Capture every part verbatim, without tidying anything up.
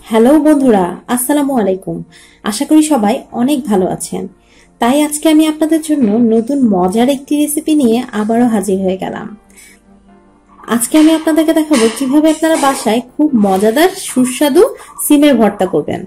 Hello বন্ধুরা, আসসালামু আলাইকুম। আশা করি সবাই অনেক ভালো আছেন। তাই আজকে আমি আপনাদের জন্য নতুন মজার একটি রেসিপি নিয়ে আবারও হাজির হয়ে গেলাম। আজকে আমি আপনাদেরকে দেখাবো কিভাবে আপনারা বাসায় খুব মজাদার সুস্বাদু সিমের ভর্তা করবেন।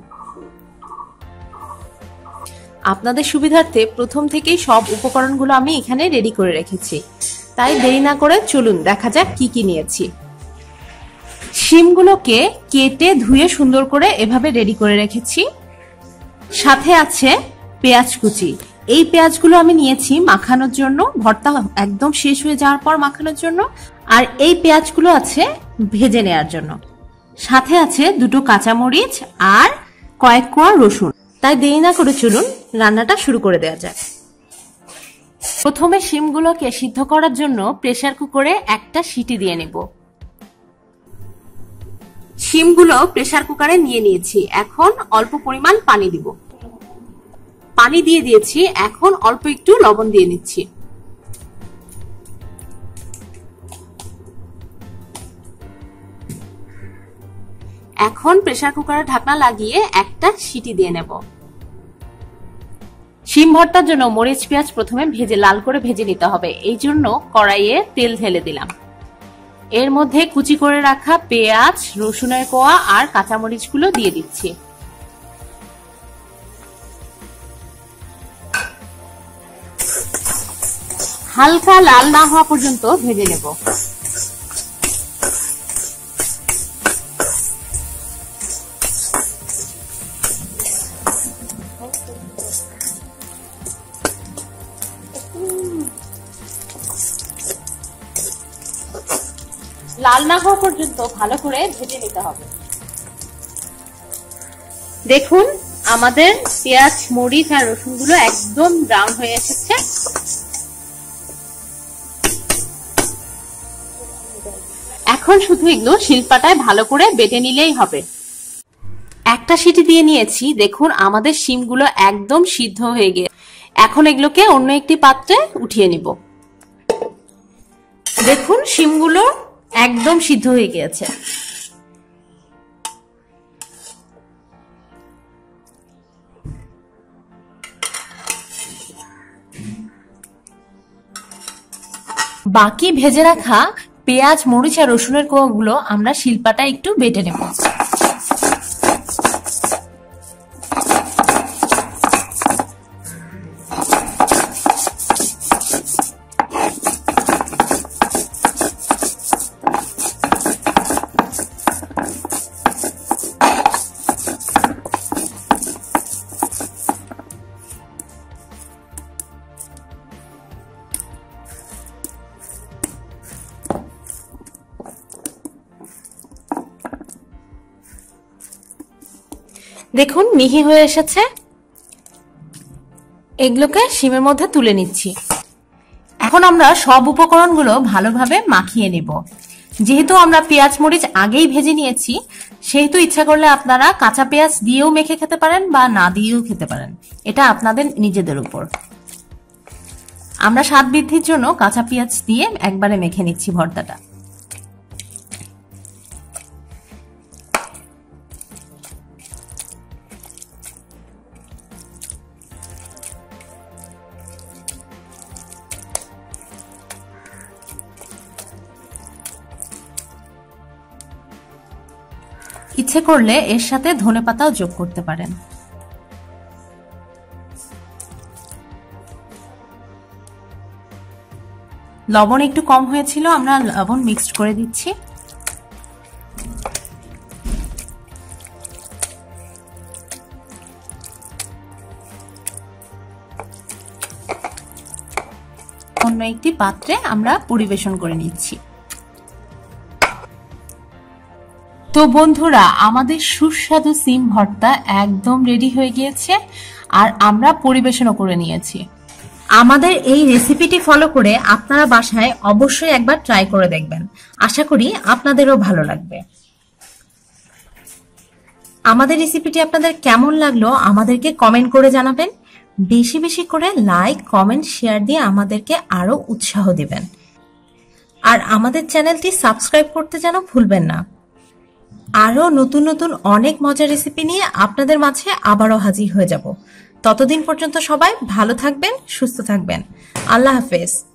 আপনাদের সুবিধার্থে প্রথম থেকেই সব উপকরণগুলো আমি এখানে রেডি করে রেখেছি, তাই দেরি না করে চলুন দেখা যাক কি কি নিয়েছি। শিমগুলোকে কেটে ধুয়ে সুন্দর করে এভাবে রেডি করে রেখেছি। সাথে আছে পেঁয়াজ কুচি। এই পেঁয়াজগুলো আমি নিয়েছি মাখানোর জন্য, ভর্তা একদম শেষ হয়ে যাওয়ার পর মাখানোর জন্য। আর এই পেঁয়াজগুলো আছে ভেজে নেওয়ার জন্য। সাথে আছে দুটো কাঁচামরিচ আর কয়েক কোয়া রসুন। তাই দেরি না করে চলুন রান্নাটা শুরু করে দেওয়া যাক। প্রথমে শিমগুলোকে সিদ্ধ করার জন্য প্রেসার কুকারে একটা সিটি দিয়ে নেব। শিমগুলো প্রেসার কুকারে নিয়ে নিয়েছি। এখন অল্প পরিমাণ পানি দিব। পানি দিয়ে দিয়েছি, এখন অল্প একটু লবণ দিয়ে নিচ্ছি। এখন প্রেসার কুকারে ঢাকনা লাগিয়ে একটা সিটি দিয়ে নেব। শিম ভর্তার জন্য মরিচ পেঁয়াজ প্রথমে ভেজে লাল করে ভেজে নিতে হবে, এই জন্য কড়াইয়ে তেল ঢেলে দিলাম। এর মধ্যে কুচি করে রাখা পেঁয়াজ, রসুনের কোয়া আর কাঁচামরিচগুলো দিয়ে দিচ্ছি। হালকা লাল না হওয়া পর্যন্ত ভেজে নেব। লাল না হওয়া পর্যন্ত ভালো করে ভেজে নিতে হবে। দেখুন আমাদের পেঁয়াজ, মরিচ আর রসুন গুলো একদম ব্রাউন হয়ে এসেছে। এখন শুধু এগুলো শিলপাটায় ভালো করে বেটে নিলেই হবে। একটা সিটি দিয়ে নিয়েছি। দেখুন আমাদের শিমগুলো একদম সিদ্ধ হয়ে গিয়েছে। এখন এগুলোকে অন্য একটি পাত্রে উঠিয়ে নিব। দেখুন শিমগুলো একদম সিদ্ধ হয়ে গিয়েছে। বাকি ভেজে রাখা পেঁয়াজ, মরিচ আর রসুনের কোয়াগুলো আমরা শিলপাটায় একটু বেটে নেব। দেখুন মিহি হয়ে এসেছে। এগুলোকে শিমের মধ্যে তুলে নিচ্ছি। এখন আমরা সব উপকরণগুলো ভালোভাবে মাখিয়ে নেব। যেহেতু আমরা পেঁয়াজ মরিচ আগেই ভেজে নিয়েছি, সেহেতু ইচ্ছা করলে আপনারা কাঁচা পেঁয়াজ দিয়েও মেখে খেতে পারেন বা না দিয়েও খেতে পারেন, এটা আপনাদের নিজেদের উপর। আমরা স্বাদ বৃদ্ধির জন্য কাঁচা পেঁয়াজ দিয়ে একবারে মেখে নিচ্ছি ভর্তাটা। ইচ্ছে করলে এর সাথে ধনেপাতাও যোগ করতে পারেন। লবণ একটু কম হয়েছিল, আমরা লবণ মিক্সড করে দিচ্ছি। অন্য একটি পাত্রে আমরা পরিবেশন করে নিচ্ছি। তো বন্ধুরা, আমাদের সুস্বাদু সিম ভর্তা একদম রেডি হয়ে গিয়েছে আর আমরা পরিবেশনও করে নিয়েছি। আমাদের এই রেসিপিটি ফলো করে আপনারা বাসায় অবশ্যই একবার ট্রাই করে দেখবেন। আশা করি আপনাদেরও ভালো লাগবে। আমাদের রেসিপিটি আপনাদের কেমন লাগলো আমাদেরকে কমেন্ট করে জানাবেন। বেশি বেশি করে লাইক, কমেন্ট, শেয়ার দিয়ে আমাদেরকে আরো উৎসাহ দিবেন। আর আমাদের চ্যানেলটি সাবস্ক্রাইব করতে যেন ভুলবেন না। আরো নতুন নতুন অনেক মজার রেসিপি নিয়ে আপনাদের মাঝে আবারও হাজির হয়ে যাব। ততদিন পর্যন্ত সবাই ভালো থাকবেন, সুস্থ থাকবেন। আল্লাহ হাফেজ।